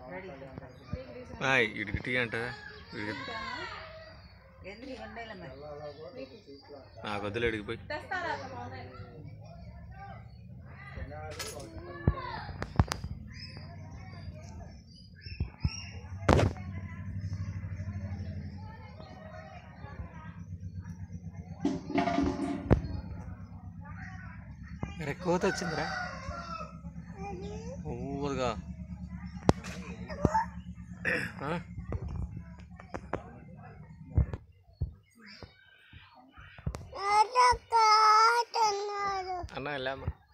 ఇడికి టీ అంట నాకు వద్దులు అడిగిపోయి కోత వచ్చిందిరా ఊరుగా అన్న వెళ్ళామా